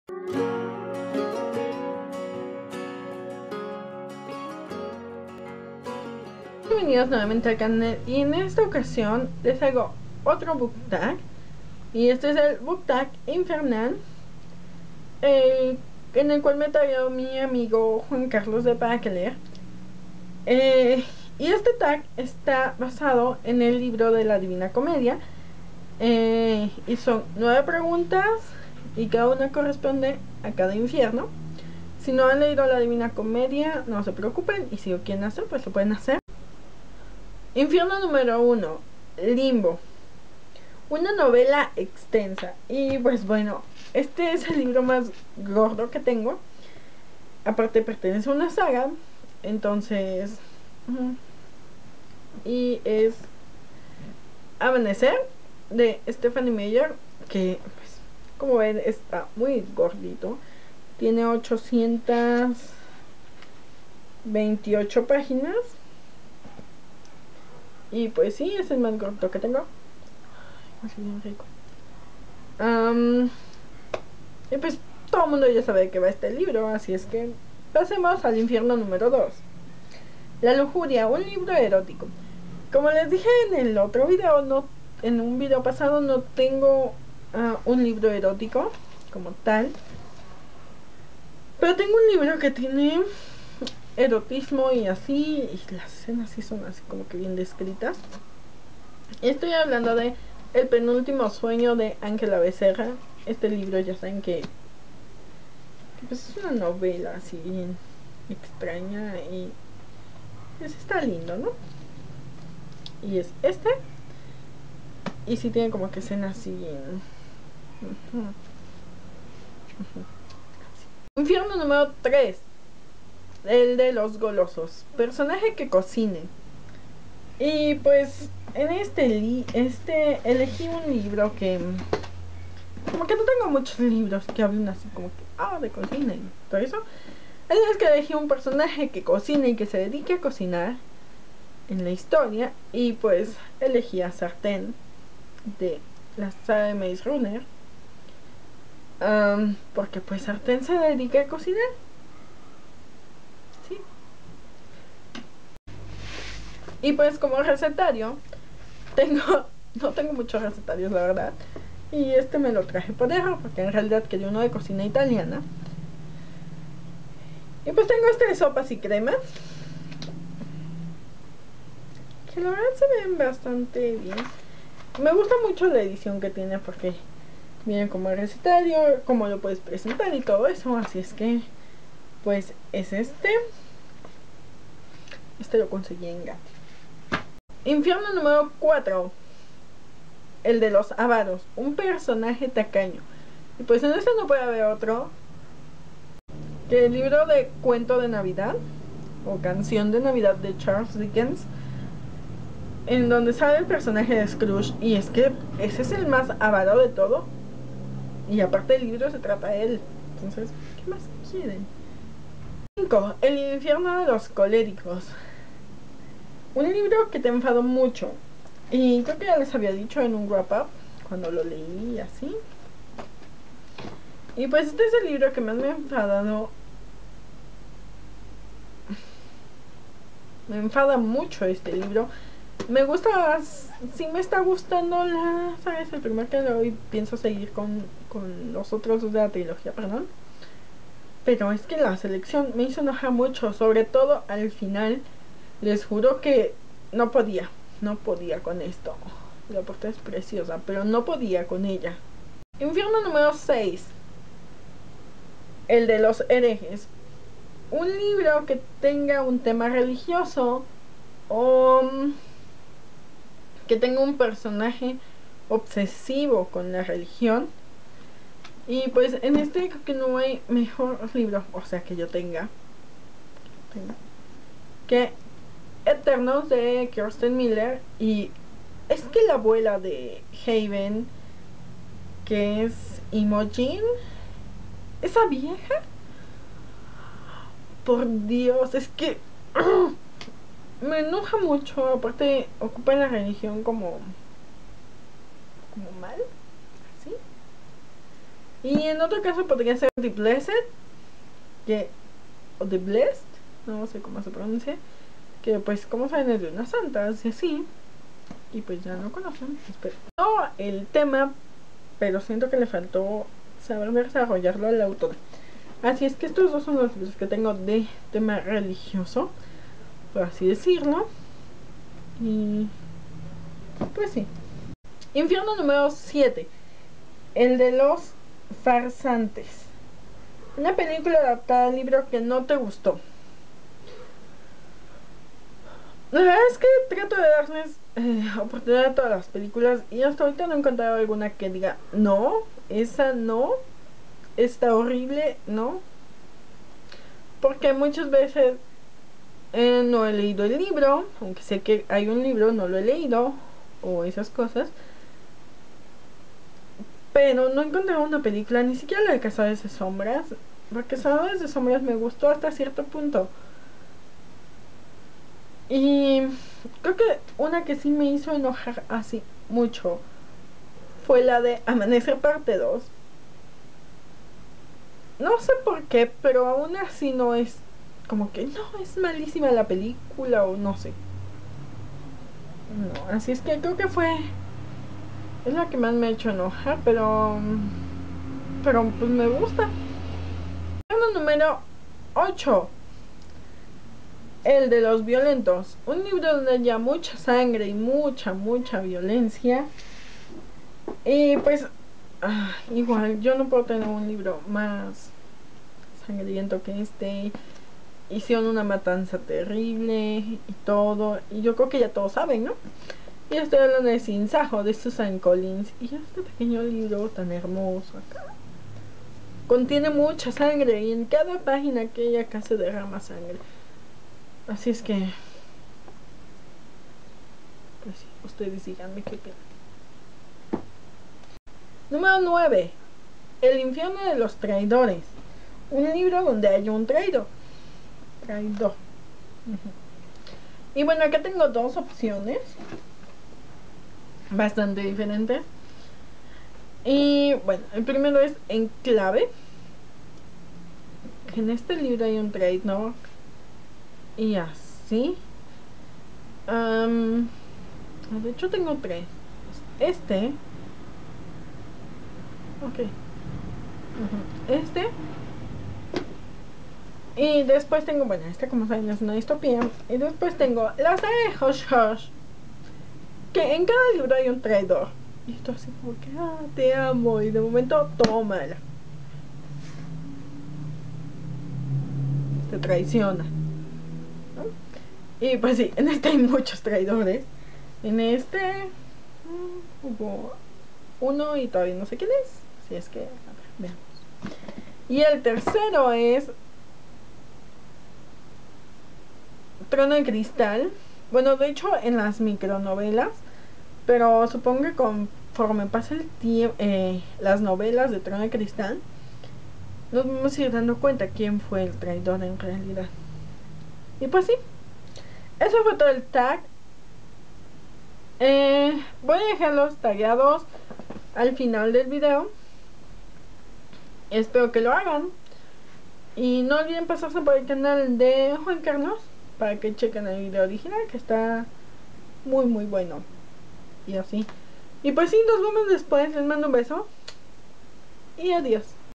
Bienvenidos nuevamente al canal y en esta ocasión les traigo otro book tag y este es el book tag infernal en el cual me trajo mi amigo Juan Carlos de para que leer y este tag está basado en el libro de la Divina Comedia y son 9 preguntas y cada una corresponde a cada infierno. Si no han leído la Divina Comedia no se preocupen y si lo quieren hacer pues lo pueden hacer. Infierno número 1, Limbo, una novela extensa y pues bueno, este es el libro más gordo que tengo, aparte pertenece a una saga, entonces y es Amanecer de Stephanie Meyer, que pues como ven está muy gordito, tiene 828 páginas y pues sí, es el más gordo que tengo. Ay, bien rico. Y pues todo el mundo ya sabe de qué va este libro, así es que pasemos al infierno número 2. La lujuria, un libro erótico. Como les dije en el otro video, en un video pasado, no tengo un libro erótico como tal, pero tengo un libro que tiene erotismo y así, y las escenas sí son así como que bien descritas. Estoy hablando de El penúltimo sueño de Ángela Becerra. Este libro ya saben que pues es una novela así bien extraña y pues está lindo, ¿no? Y es este. Y sí tiene como que escenas así bien... Infierno número 3, el de los golosos. Personaje que cocine. Y pues en este elegí un libro que como que no tengo muchos libros que hablen así como que de cocina y todo eso. Así es que elegí un personaje que cocine y que se dedique a cocinar en la historia. Y pues elegí a Sartén de la saga de Maze Runner. Porque pues Sartén se dedica a cocinar. Sí. Y pues como recetario no tengo muchos recetarios la verdad. Y este me lo traje por error porque en realidad quería uno de cocina italiana. Y pues tengo este de sopas y cremas, que la verdad se ven bastante bien. Me gusta mucho la edición que tiene porque viene como el recetario, cómo lo puedes presentar y todo eso. Así es que pues es este lo conseguí en Gatti. Infierno número 4, el de los avaros, un personaje tacaño. Y pues en este no puede haber otro que el libro de cuento de Navidad o canción de Navidad de Charles Dickens, en donde sale el personaje de Scrooge. Y es que ese es el más avaro de todo, y aparte el libro se trata de él, entonces ¿qué más quieren? 5, el infierno de los coléricos, un libro que te enfadó mucho y creo que ya les había dicho en un wrap up cuando lo leí así. Y pues este es el libro que más me ha enfadado. Me enfada mucho este libro. Me gusta, sí me está gustando ¿sabes? El primer que hoy pienso seguir con los otros dos de la trilogía, perdón. Pero es que la selección me hizo enojar mucho, sobre todo al final. Les juro que no podía con esto. La portada es preciosa, pero no podía con ella. Infierno número 6, el de los herejes. Un libro que tenga un tema religioso o que tenga un personaje obsesivo con la religión. Y pues en este creo que no hay mejor libro, o sea que yo tenga que Eternos de Kirsten Miller. Y es que la abuela de Haven, que es Imogen, esa vieja, por Dios, es que me enoja mucho. Aparte ocupa la religión como mal, ¿sí? Y en otro caso podría ser The Blessed, o The Blessed, no sé cómo se pronuncia, que pues como saben es de unas santas y así, y pues ya lo conocen. No el tema, pero siento que le faltó saber desarrollarlo al autor. Así es que estos dos son los libros que tengo de tema religioso, por así decirlo. Y pues sí. Infierno número 7, el de los farsantes. Una película adaptada al libro que no te gustó. La verdad es que trato de darles oportunidad a todas las películas y hasta ahorita no he encontrado alguna que diga no, esa no, está horrible, no. Porque muchas veces no he leído el libro, aunque sé que hay un libro, no lo he leído, o esas cosas. Pero no he encontrado una película, ni siquiera la de Cazadores de Sombras, porque Cazadores de Sombras me gustó hasta cierto punto. Y creo que una que sí me hizo enojar así mucho fue la de Amanecer parte 2. No sé por qué, pero aún así no es como que no, es malísima la película o no sé. No, así es que creo que es la que más me ha hecho enojar, pero pues me gusta. Número 8, el de los violentos. Un libro donde haya mucha sangre y mucha violencia. Y pues igual yo no puedo tener un libro más sangriento que este. Hicieron una matanza terrible y todo. Y yo creo que ya todos saben, ¿no? Y estoy hablando de Sin Sajo, de Susan Collins. Y este pequeño libro tan hermoso acá contiene mucha sangre. Y en cada página que ella acá se derrama sangre. Así es que pues sí, ustedes díganme qué opinan. Número 9, El infierno de los traidores. Un libro donde hay un traidor. Y bueno, acá tengo dos opciones bastante diferentes. Y bueno, el primero es Enclave, que en este libro hay un traidor. Y así. De hecho tengo tres. Este. Ok. Este. Y después tengo, bueno, este como saben es una distopía. Y después tengo la saga de Hush Hush, que en cada libro hay un traidor. Y esto así como que, te amo. Y de momento, tómala. Te traiciona, ¿no? Y pues sí, en este hay muchos traidores. En este hubo uno y todavía no sé quién es. Así es que, a ver, veamos. Y el tercero es Trono de Cristal. Bueno, de hecho, en las micronovelas. Pero supongo que conforme pasa el tiempo, las novelas de Trono de Cristal, nos vamos a ir dando cuenta quién fue el traidor en realidad. Y pues sí, eso fue todo el tag. Voy a dejarlos tagueados al final del video. Espero que lo hagan. Y no olviden pasarse por el canal de Juan Carlos para que chequen el video original, que está muy bueno. Y así. Y pues sí, nos vemos después. Les mando un beso. Y adiós.